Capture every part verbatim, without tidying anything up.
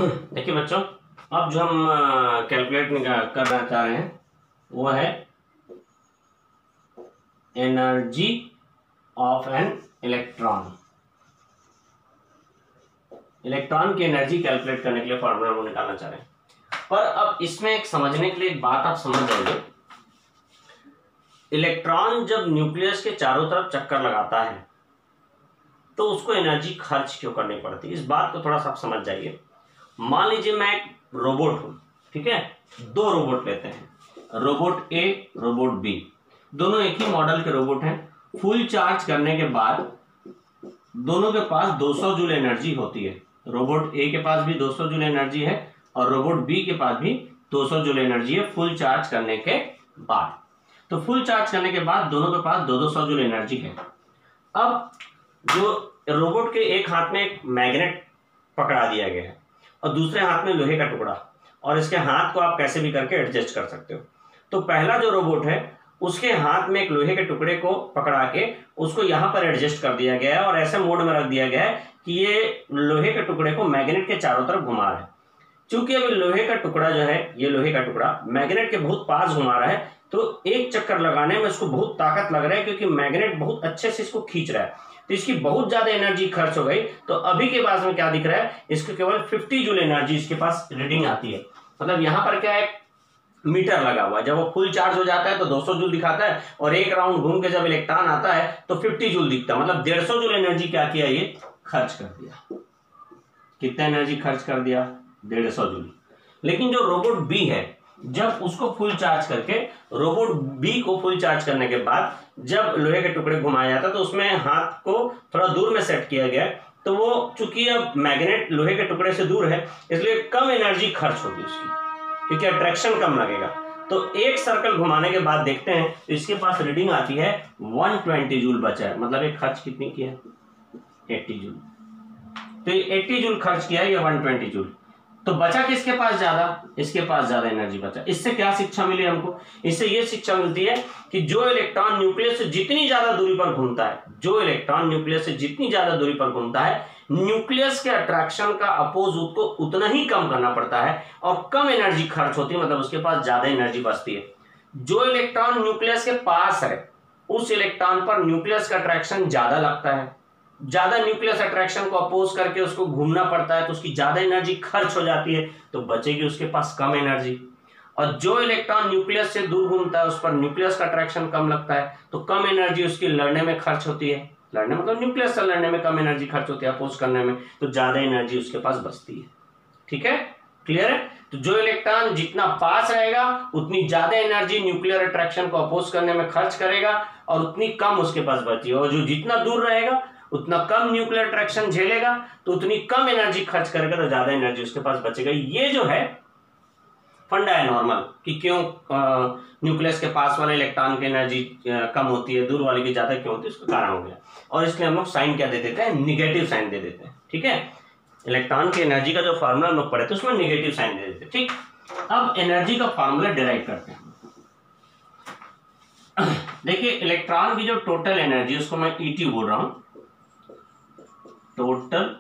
देखिए बच्चों, अब जो हम कैलकुलेट करना चाह रहे हैं वो है energy of an electron. Electron की एनर्जी कैलकुलेट करने के लिए फॉर्मूला वो निकालना चाह रहे हैं। पर अब इसमें एक समझने के लिए एक बात आप समझ जाइए, इलेक्ट्रॉन जब न्यूक्लियस के चारों तरफ चक्कर लगाता है तो उसको एनर्जी खर्च क्यों करनी पड़ती है, इस बात को थोड़ा सा आप समझ जाइए। मान लीजिए मैं एक रोबोट हूं, ठीक है, दो रोबोट लेते हैं, रोबोट ए रोबोट बी, दोनों एक ही मॉडल के रोबोट हैं। फुल चार्ज करने के बाद दोनों के पास दो सौ जूल एनर्जी होती है। रोबोट ए के पास भी दो सौ जूल एनर्जी है और रोबोट बी के पास भी दो सौ जूल एनर्जी है फुल चार्ज करने के बाद। तो फुल चार्ज करने के बाद दोनों के पास दो दो सौ जूल एनर्जी है। अब जो रोबोट के एक हाथ में एक मैग्नेट पकड़ा दिया गया है और दूसरे हाथ में लोहे का टुकड़ा, और इसके हाथ को आप कैसे भी करके एडजस्ट कर सकते हो। तो पहला जो रोबोट है उसके हाथ में एक लोहे के टुकड़े को पकड़ा के उसको यहां पर एडजस्ट कर दिया गया है और ऐसे मोड में रख दिया गया है कि ये लोहे के टुकड़े को मैग्नेट के चारों तरफ घुमा रहा है। चूंकि अभी लोहे का टुकड़ा जो है, ये लोहे का टुकड़ा मैग्नेट के बहुत पास घुमा रहा है, तो एक चक्कर लगाने में इसको बहुत ताकत लग रहा है क्योंकि मैग्नेट बहुत अच्छे से इसको खींच रहा है। तो इसकी बहुत ज्यादा एनर्जी खर्च हो गई। तो अभी के पास में क्या दिख रहा है, इसको केवल पचास जूल एनर्जी इसके पास रीडिंग आती है। मतलब यहाँ पर क्या है, मीटर लगा हुआ है। जब वो फुल चार्ज हो जाता है तो दो सौ जूल दिखाता है और एक राउंड घूम के जब इलेक्ट्रॉन आता है तो पचास जूल दिखता है। मतलब डेढ़ सौ जूल एनर्जी क्या किया, ये खर्च कर दिया। कितना एनर्जी खर्च कर दिया, डेढ़ सौ जूल। लेकिन जो रोबोट बी है, जब उसको फुल चार्ज करके रोबोट बी को फुल चार्ज करने के बाद जब लोहे के टुकड़े घुमाया जाता है तो उसमें हाथ को थोड़ा दूर में सेट किया गया है। तो वो चूंकि अब मैग्नेट लोहे के टुकड़े से दूर है इसलिए कम एनर्जी खर्च होगी उसकी, क्योंकि अट्रैक्शन कम लगेगा। तो एक सर्कल घुमाने के बाद देखते हैं तो इसके पास रीडिंग आती है एक सौ बीस जूल बचा है। मतलब एक खर्च कितनी किया है, अस्सी जूल। तो ये अस्सी जूल खर्च किया है, ये एक सौ बीस जूल। तो बचा किसके पास ज्यादा, इसके पास ज्यादा एनर्जी बचा। इससे क्या शिक्षा मिली हमको, इससे ये शिक्षा मिलती है कि जो इलेक्ट्रॉन न्यूक्लियस से जितनी ज्यादा दूरी पर घूमता है, जो इलेक्ट्रॉन न्यूक्लियस से जितनी ज्यादा दूरी पर घूमता है, न्यूक्लियस के अट्रैक्शन का अपोज को उतना ही कम करना पड़ता है और कम एनर्जी खर्च होती है। मतलब उसके पास ज्यादा एनर्जी बचती है। जो इलेक्ट्रॉन न्यूक्लियस के पास है उस इलेक्ट्रॉन पर न्यूक्लियस का अट्रैक्शन ज्यादा लगता है। ज्यादा न्यूक्लियस अट्रैक्शन को अपोज करके उसको घूमना पड़ता है तो उसकी ज्यादा एनर्जी खर्च हो जाती है, तो बचेगी उसके पास कम एनर्जी। और जो इलेक्ट्रॉन न्यूक्लियस से दूर घूमता है उस पर न्यूक्लियस का अट्रैक्शन कम लगता है, तो कम एनर्जी उसकी लड़ने में खर्च होती है। लड़ने मतलब न्यूक्लियस से लड़ने में कम एनर्जी खर्च होती है, अपोज करने में तो ज्यादा एनर्जी उसके पास बचती है। ठीक है, क्लियर है। तो जो इलेक्ट्रॉन जितना पास रहेगा उतनी ज्यादा एनर्जी न्यूक्लियर अट्रैक्शन को अपोज करने में खर्च करेगा और उतनी कम उसके पास बची है। और जो जितना दूर रहेगा उतना कम न्यूक्लियर अट्रैक्शन झेलेगा तो उतनी कम एनर्जी खर्च करेगा तो ज्यादा एनर्जी उसके पास बचेगा। ये जो है फंडा है नॉर्मल कि क्यों न्यूक्लियस के पास वाले इलेक्ट्रॉन की एनर्जी कम होती है, दूर वाले की ज्यादा क्यों होती है, उसका कारण हो गया। और इसलिए हम लोग साइन क्या दे देते हैं, निगेटिव साइन दे देते हैं। ठीक है, इलेक्ट्रॉन की एनर्जी का जो फार्मूला हम लोग पढ़े थे उसमें निगेटिव साइन दे देते हैं। ठीक, अब एनर्जी का फार्मूला डिराइव करते हैं। देखिए इलेक्ट्रॉन की जो टोटल एनर्जी उसको मैं ईटी बोल रहा हूं, टोटल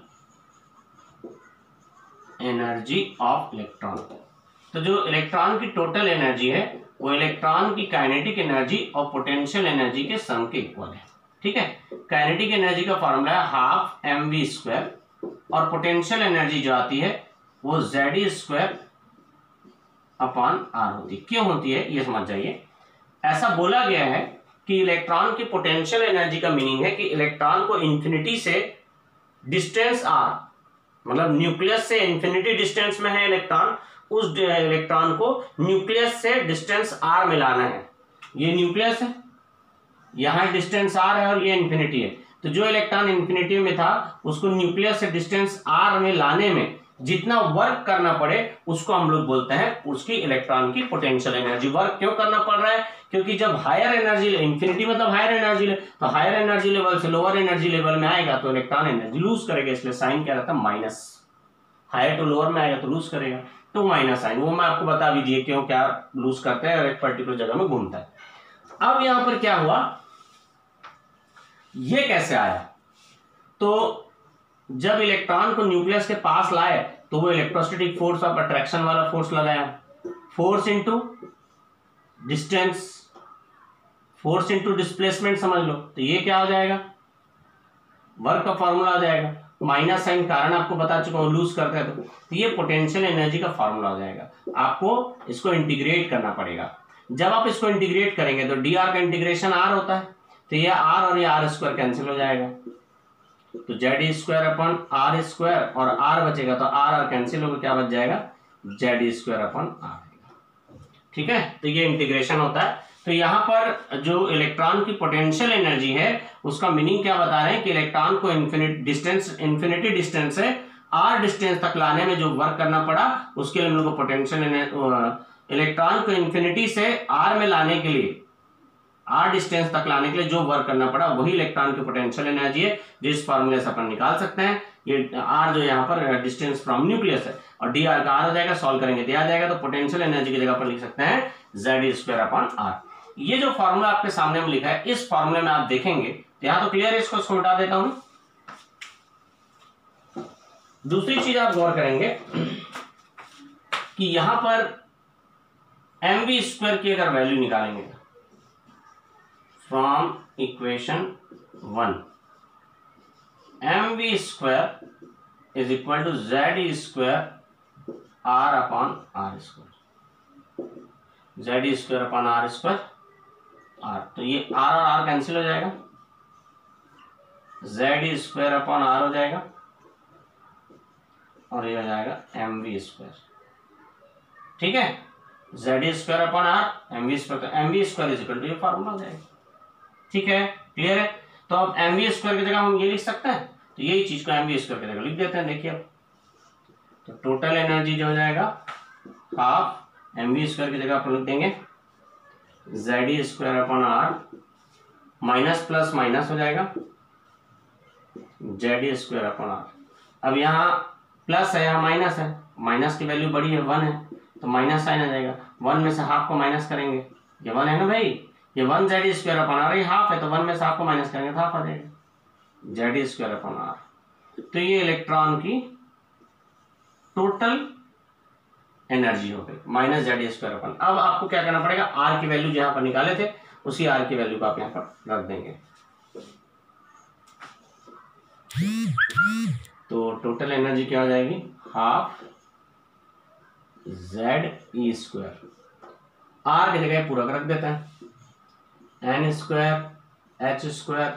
एनर्जी ऑफ इलेक्ट्रॉन। तो जो इलेक्ट्रॉन की टोटल एनर्जी है वो इलेक्ट्रॉन की काइनेटिक एनर्जी और पोटेंशियल एनर्जी के सम के इक्वल है। ठीक है, काइनेटिक एनर्जी का फॉर्मूला है हाफ एम वी स्क्वायर और पोटेंशियल एनर्जी जो आती है वो जेड स्क्वायर अपॉन आर होती है। क्यों होती है ये समझ जाइए। ऐसा बोला गया है कि इलेक्ट्रॉन की पोटेंशियल एनर्जी का मीनिंग है कि इलेक्ट्रॉन को इंफिनिटी से डिस्टेंस आर, मतलब न्यूक्लियस से इंफिनिटी डिस्टेंस में है इलेक्ट्रॉन, उस इलेक्ट्रॉन को न्यूक्लियस से डिस्टेंस आर में लाना है। ये न्यूक्लियस है, यहां डिस्टेंस आर है और ये इंफिनिटी है। तो जो इलेक्ट्रॉन इंफिनिटी में था उसको न्यूक्लियस से डिस्टेंस आर में लाने में जितना वर्क करना पड़े उसको हम लोग बोलते हैं उसकी इलेक्ट्रॉन की पोटेंशियल एनर्जी। वर्क क्यों करना पड़ रहा है, क्योंकि जब हायर एनर्जी, इंफिनिटी मतलब हायर एनर्जी, तो हायर एनर्जी लेवल से लोअर एनर्जी लेवल में आएगा तो इलेक्ट्रॉन एनर्जी लूज करेगा। इसलिए साइन क्या रहता है, माइनस। हायर टू लोअर में आएगा तो लूज करेगा, तो माइनस साइन। वो मैं आपको बता भी दिए क्यों क्या लूज करता है और एक पर्टिकुलर जगह में घूमता है। अब यहां पर क्या हुआ, ये कैसे आया, तो जब इलेक्ट्रॉन को न्यूक्लियस के पास लाए तो वो इलेक्ट्रोस्टैटिक फोर्स ऑफ अट्रैक्शन वाला फोर्स लगाया, force into distance, force into displacement समझ लो, तो ये क्या हो जाएगा, वर्क का फॉर्मूला आ जाएगा। माइनस साइन कारण आपको बता चुका हूं, लूज करते हैं तो, तो ये पोटेंशियल एनर्जी का फॉर्मूला हो जाएगा। आपको इसको इंटीग्रेट करना पड़ेगा। जब आप इसको इंटीग्रेट करेंगे तो डी आर का इंटीग्रेशन आर होता है, तो ये आर और ये आर स्क्वायर कैंसिल हो जाएगा, तो Z square upon R square और आर बचेगा, तो आर आर कैंसिल होकर क्या बच जाएगा, जेड स्क्वायर अपन आर। ठीक है, तो ये इंटीग्रेशन होता है। तो यहाँ पर जो इलेक्ट्रॉन की पोटेंशियल एनर्जी है उसका मीनिंग क्या बता रहे हैं कि इलेक्ट्रॉन को इन्फिनिट डिस्टेंस इन्फिनिटी डिस्टेंस से आर डिस्टेंस तक लाने में जो वर्क करना पड़ा उसके लिए हम लोग को पोटेंशियल, इलेक्ट्रॉन को इन्फिनिटी से आर में लाने के लिए, आर डिस्टेंस तक लाने के लिए जो वर्क करना पड़ा वही इलेक्ट्रॉन की पोटेंशियल एनर्जी है, जिस फॉर्मूले से अपन निकाल सकते हैं। ये आर जो यहाँ पर डिस्टेंस फ्रॉम न्यूक्लियस है और डी आर का आर हो जाएगा, सॉल्व करेंगे तो आ जाएगा, तो पोटेंशियल एनर्जी की जगह पर लिख सकते हैं जेड स्क्वायर अपॉन आर। ये जो फॉर्मूला आपके सामने में लिखा है, इस फॉर्मूले में आप देखेंगे तो यहाँ तो क्लियर है, इसको इसको मिटा देता हूं। दूसरी चीज आप गौर करेंगे कि यहां पर एम वी स्क्वायर की अगर वैल्यू निकालेंगे from equation one, M V square is equal to Z square R upon R square, Z square upon R square R, तो ये आर और आर कैंसिल हो जाएगा, जेड स्क्वायर अपॉन आर हो जाएगा और ये हो जाएगा एम वी स्क्वायर। ठीक है, Z square upon R M V square, M V square is equal to ये फॉर्मूला हो जाएगा। ठीक है, क्लियर है। तो अब एम वी स्क्वायर की जगह हम ये लिख सकते हैं, तो यही चीज को एम वी स्क्वायर की जगह लिख देते हैं। देखिए अब तो टोटल एनर्जी जो हो जाएगा हाफ एम वी स्क्वायर की जगह अपन लिख देंगे Z square upon R, minus plus minus हो जाएगा जेड स्क्वायर अपॉन आर। अब यहाँ प्लस है, यहाँ माइनस है, माइनस की वैल्यू बड़ी है, वन है, तो माइनस साइन आ जाएगा, वन में से हाफ को माइनस करेंगे, ये वन है ना भाई, ये one Z square upon R, ये हाफ है तो वन में से हाफ को माइनस करेंगे तो हाफ आ जाएगा जेड स्क्वायर अपॉन आर। तो ये इलेक्ट्रॉन की टोटल एनर्जी हो गई माइनस जेड स्क्वायर अपन। अब आपको क्या करना पड़ेगा, आर की वैल्यू जहां पर निकाले थे उसी आर की वैल्यू को आप यहां पर रख देंगे, तो टोटल एनर्जी क्या हो जाएगी, half Z E square, R की जगह पूरा रख देते हैं, N square H square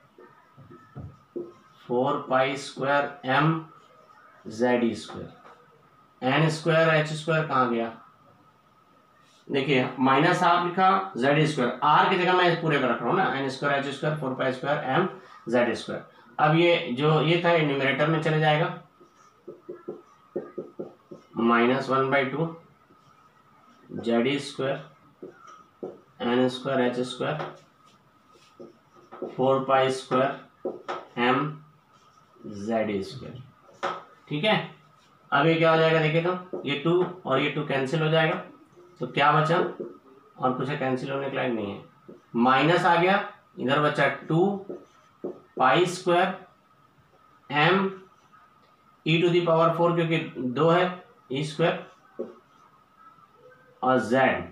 four pi square M Z E square, N square H square कहाँ गया, देखिए माइनस हाफ लिखा जेड स्क्वायर, आर की जगह मैं पूरे पर रख रहा हूँ ना, N square H square four pi square M Z square. अब ये जो ये था न्यूमरेटर में चले जाएगा, minus one by two Z square N square H square four pi square M Z square. ठीक है, अब ये क्या हो जाएगा, देखिए तो ये टू और ये टू कैंसिल हो जाएगा, तो क्या बचा, और कुछ कैंसिल होने के लायक नहीं है, माइनस आ गया, इधर बचा two pi square M E to the power four, क्योंकि दो है ई स्क्वायर, और जेड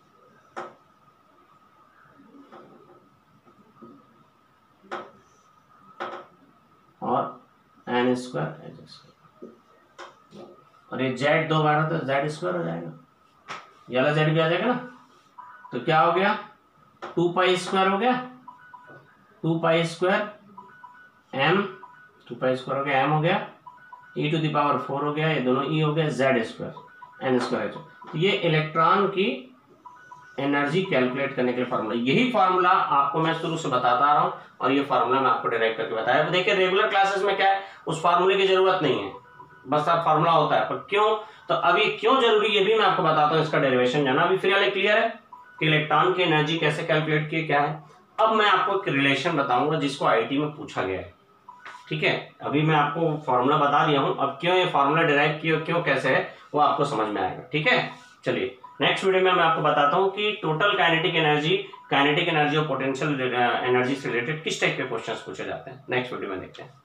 और एन स्क्वायर एच स्क्वायर, और ये जेड दो बार तो जेड स्क्वायर हो जाएगा, ये वाला जेड भी आ जाएगा ना, तो क्या हो गया, टू पाई स्क्वायर हो गया, two pi square M, two pi square हो गया एम हो गया, E to the power four हो गया, ये दोनों ई हो गया, Z square N square H. तो ये इलेक्ट्रॉन की एनर्जी कैलकुलेट करने के लिए फार्मूला, यही फार्मूला आपको मैं शुरू से बताता आ रहा हूँ और ये फार्मूला मैं आपको डिराइव करके बताया। देखिए रेगुलर क्लासेस में क्या है, उस फार्मूले की जरूरत नहीं है, बस आप फार्मूला होता है, पर क्यों, तो अभी क्यों जरूरी ये भी मैं आपको बताता हूँ, इसका डेरिवेशन जाना। अभी फिलहाल क्लियर है कि इलेक्ट्रॉन की एनर्जी कैसे कैलकुलेट की क्या है। अब मैं आपको एक रिलेशन बताऊंगा जिसको आईटी में पूछा गया है। ठीक है, अभी मैं आपको फॉर्मूला बता दिया हूं, अब क्यों ये फॉर्मूला डिराइव किया, क्यों कैसे है, वो आपको समझ में आएगा। ठीक है, चलिए नेक्स्ट वीडियो में मैं आपको बताता हूं कि total kinetic energy, kinetic energy और पोटेंशियल एनर्जी से रिलेटेड किस टाइप के क्वेश्चंस पूछे जाते हैं। नेक्स्ट वीडियो में देखते हैं।